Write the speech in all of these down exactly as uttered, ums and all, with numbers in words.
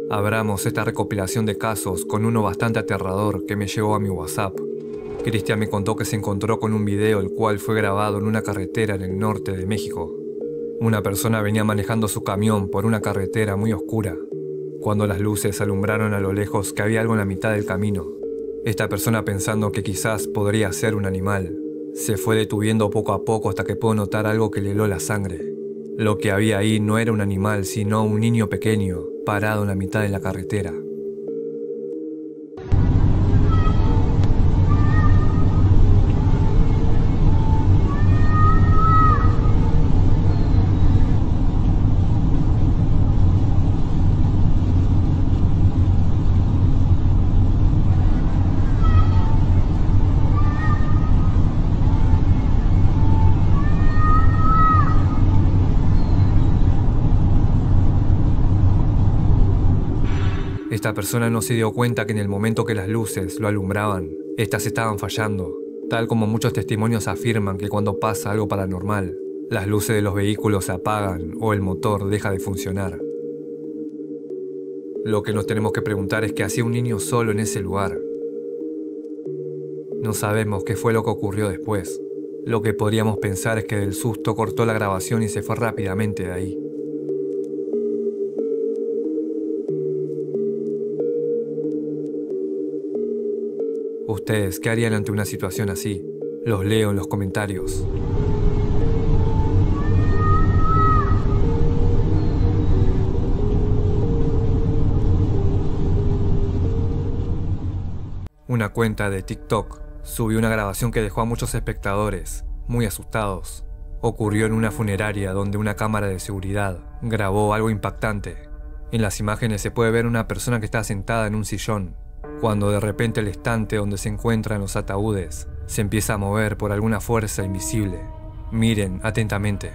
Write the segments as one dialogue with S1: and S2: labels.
S1: Abramos esta recopilación de casos con uno bastante aterrador que me llegó a mi WhatsApp. Cristian me contó que se encontró con un video el cual fue grabado en una carretera en el norte de México. Una persona venía manejando su camión por una carretera muy oscura, cuando las luces alumbraron a lo lejos que había algo en la mitad del camino. Esta persona, pensando que quizás podría ser un animal, se fue detuviendo poco a poco hasta que pudo notar algo que le heló la sangre. Lo que había ahí no era un animal, sino un niño pequeño, parado en la mitad de la carretera. Esta persona no se dio cuenta que en el momento que las luces lo alumbraban, estas estaban fallando, tal como muchos testimonios afirman que cuando pasa algo paranormal, las luces de los vehículos se apagan o el motor deja de funcionar. Lo que nos tenemos que preguntar es qué hacía un niño solo en ese lugar. No sabemos qué fue lo que ocurrió después. Lo que podríamos pensar es que del susto cortó la grabación y se fue rápidamente de ahí. ¿Ustedes qué harían ante una situación así? Los leo en los comentarios. Una cuenta de TikTok subió una grabación que dejó a muchos espectadores muy asustados. Ocurrió en una funeraria donde una cámara de seguridad grabó algo impactante. En las imágenes se puede ver una persona que está sentada en un sillón, cuando de repente el estante donde se encuentran los ataúdes se empieza a mover por alguna fuerza invisible. Miren atentamente.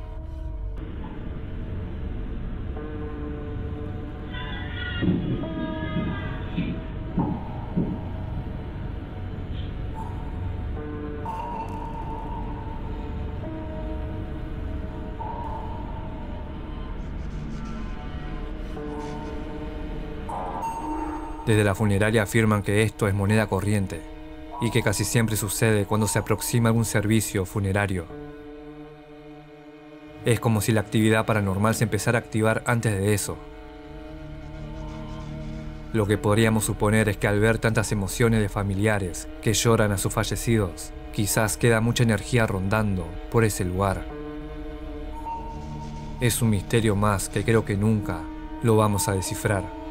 S1: Desde la funeraria afirman que esto es moneda corriente y que casi siempre sucede cuando se aproxima algún servicio funerario. Es como si la actividad paranormal se empezara a activar antes de eso. Lo que podríamos suponer es que al ver tantas emociones de familiares que lloran a sus fallecidos, quizás queda mucha energía rondando por ese lugar. Es un misterio más que creo que nunca lo vamos a descifrar.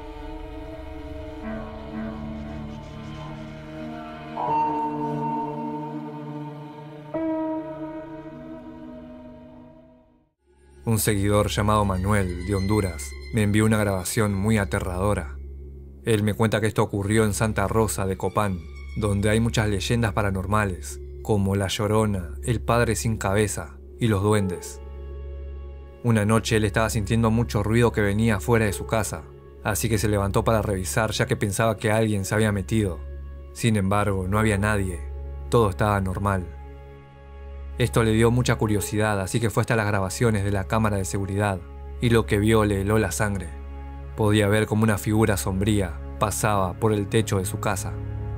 S1: Un seguidor llamado Manuel, de Honduras, me envió una grabación muy aterradora. Él me cuenta que esto ocurrió en Santa Rosa de Copán, donde hay muchas leyendas paranormales, como La Llorona, el Padre Sin Cabeza y los duendes. Una noche él estaba sintiendo mucho ruido que venía fuera de su casa, así que se levantó para revisar ya que pensaba que alguien se había metido. Sin embargo, no había nadie, todo estaba normal. Esto le dio mucha curiosidad, así que fue hasta las grabaciones de la cámara de seguridad, y lo que vio le heló la sangre. Podía ver como una figura sombría pasaba por el techo de su casa.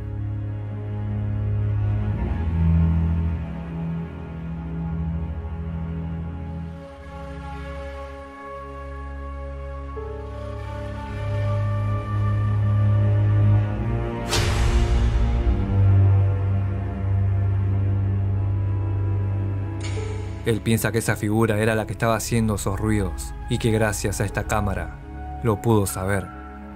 S1: Él piensa que esa figura era la que estaba haciendo esos ruidos y que gracias a esta cámara lo pudo saber.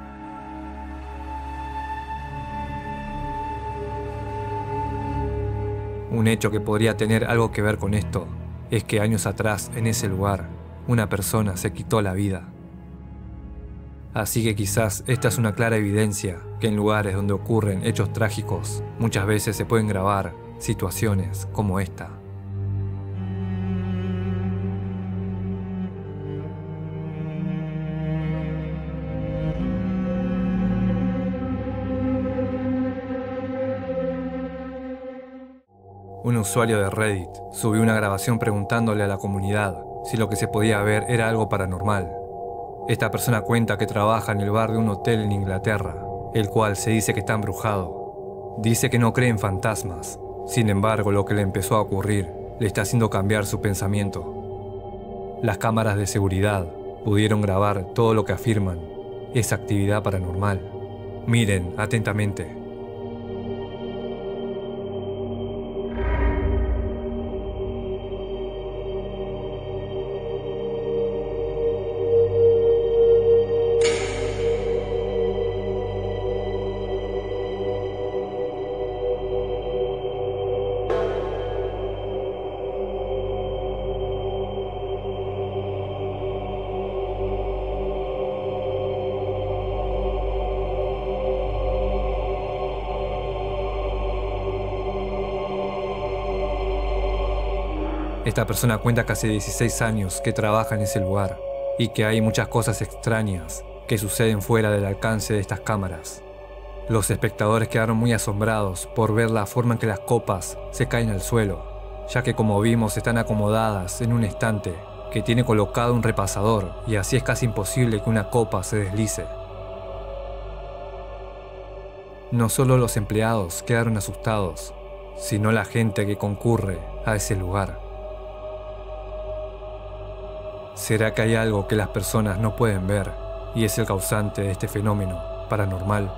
S1: Un hecho que podría tener algo que ver con esto es que años atrás, en ese lugar, una persona se quitó la vida. Así que quizás esta es una clara evidencia que en lugares donde ocurren hechos trágicos, muchas veces se pueden grabar situaciones como esta. Un usuario de Reddit subió una grabación preguntándole a la comunidad si lo que se podía ver era algo paranormal. Esta persona cuenta que trabaja en el bar de un hotel en Inglaterra, el cual se dice que está embrujado. Dice que no cree en fantasmas, sin embargo lo que le empezó a ocurrir le está haciendo cambiar su pensamiento. Las cámaras de seguridad pudieron grabar todo lo que afirman es actividad paranormal. Miren atentamente. Esta persona cuenta que hace dieciséis años que trabaja en ese lugar y que hay muchas cosas extrañas que suceden fuera del alcance de estas cámaras. Los espectadores quedaron muy asombrados por ver la forma en que las copas se caen al suelo, ya que como vimos están acomodadas en un estante que tiene colocado un repasador y así es casi imposible que una copa se deslice. No solo los empleados quedaron asustados, sino la gente que concurre a ese lugar. ¿Será que hay algo que las personas no pueden ver y es el causante de este fenómeno paranormal?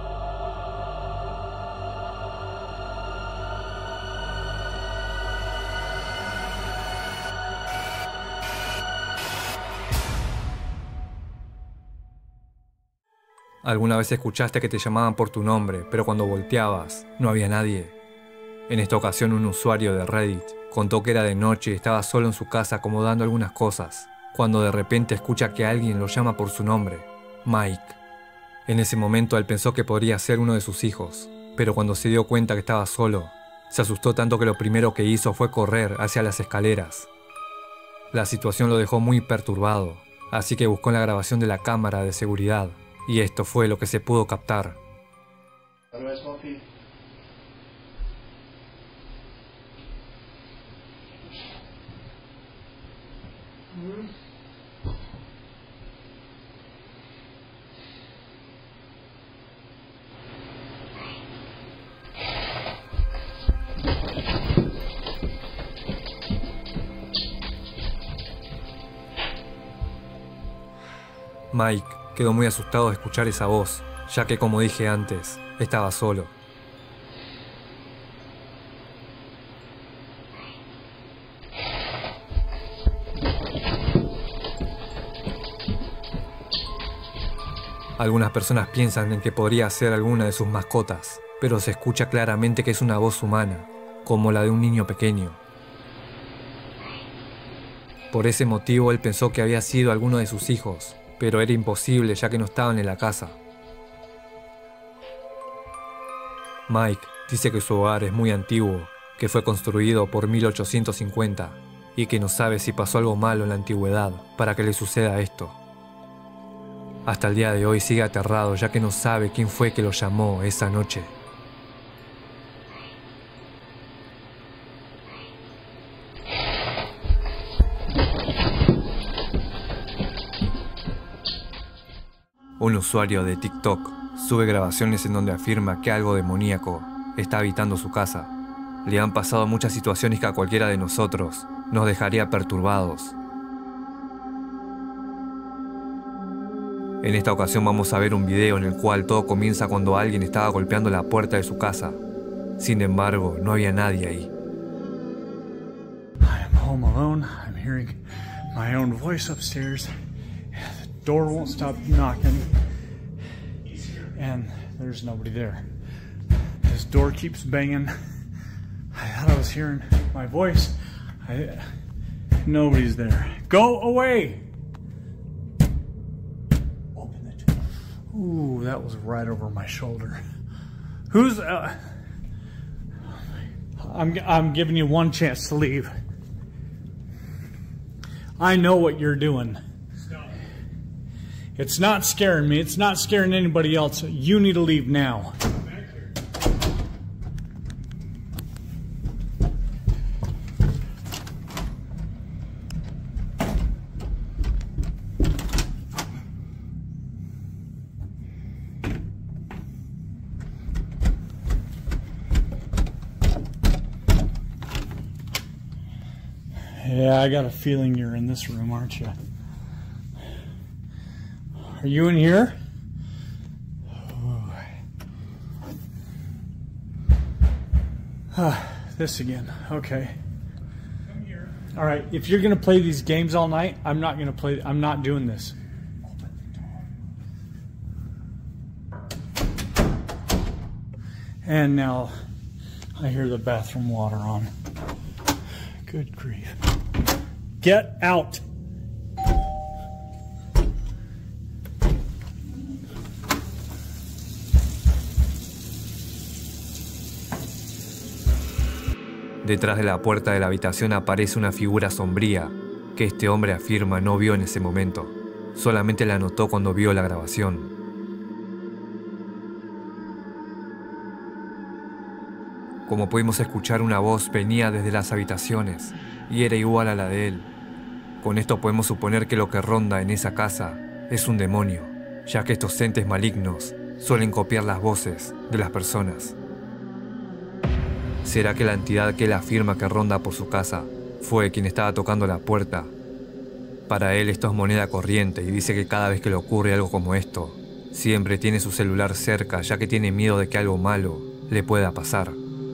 S1: ¿Alguna vez escuchaste que te llamaban por tu nombre, pero cuando volteabas no había nadie? En esta ocasión un usuario de Reddit contó que era de noche y estaba solo en su casa acomodando algunas cosas, cuando de repente escucha que alguien lo llama por su nombre, Mike. En ese momento él pensó que podría ser uno de sus hijos, pero cuando se dio cuenta que estaba solo, se asustó tanto que lo primero que hizo fue correr hacia las escaleras. La situación lo dejó muy perturbado, así que buscó en la grabación de la cámara de seguridad, y esto fue lo que se pudo captar. Mike quedó muy asustado de escuchar esa voz, ya que como dije antes, estaba solo. Algunas personas piensan en que podría ser alguna de sus mascotas, pero se escucha claramente que es una voz humana, como la de un niño pequeño. Por ese motivo él pensó que había sido alguno de sus hijos, pero era imposible ya que no estaban en la casa. Mike dice que su hogar es muy antiguo, que fue construido por mil ochocientos cincuenta y que no sabe si pasó algo malo en la antigüedad para que le suceda esto. Hasta el día de hoy sigue aterrado ya que no sabe quién fue que lo llamó esa noche. Un usuario de TikTok sube grabaciones en donde afirma que algo demoníaco está habitando su casa. Le han pasado muchas situaciones que a cualquiera de nosotros nos dejaría perturbados. En esta ocasión vamos a ver un video en el cual todo comienza cuando alguien estaba golpeando la puerta de su casa. Sin embargo, no había nadie ahí.
S2: I am home alone. I'm hearing my own voice upstairs. The door won't stop knocking. And there's nobody there. This door keeps banging. I thought I was hearing my voice. I, nobody's there. Go away! Open the door. Ooh, that was right over my shoulder. Who's... Uh, I'm, I'm giving you one chance to leave. I know what you're doing. Stop. It's not scaring me. It's not scaring anybody else. You need to leave now. Back here. Yeah, I got a feeling you're in this room, aren't you? Are you in here? Ah, this again. Okay. Come here. All right. If you're gonna play these games all night, I'm not gonna play. I'm not doing this. And now I hear the bathroom water on. Good grief. Get out.
S1: Detrás de la puerta de la habitación aparece una figura sombría que este hombre afirma no vio en ese momento, solamente la notó cuando vio la grabación. Como pudimos escuchar, una voz venía desde las habitaciones y era igual a la de él. Con esto podemos suponer que lo que ronda en esa casa es un demonio, ya que estos entes malignos suelen copiar las voces de las personas. ¿Será que la entidad que él afirma que ronda por su casa fue quien estaba tocando la puerta? Para él esto es moneda corriente y dice que cada vez que le ocurre algo como esto, siempre tiene su celular cerca, ya que tiene miedo de que algo malo le pueda pasar.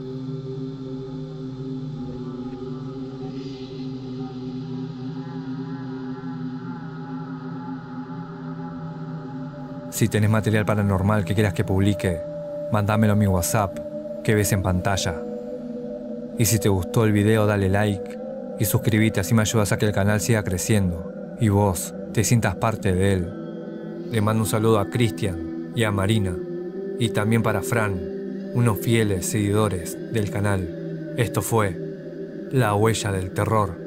S1: Si tenés material paranormal que quieras que publique, mándamelo a mi WhatsApp que ves en pantalla. Y si te gustó el video, dale like y suscríbete, así me ayudas a que el canal siga creciendo y vos te sientas parte de él. Le mando un saludo a Cristian y a Marina, y también para Fran, unos fieles seguidores del canal. Esto fue La Huella del Terror.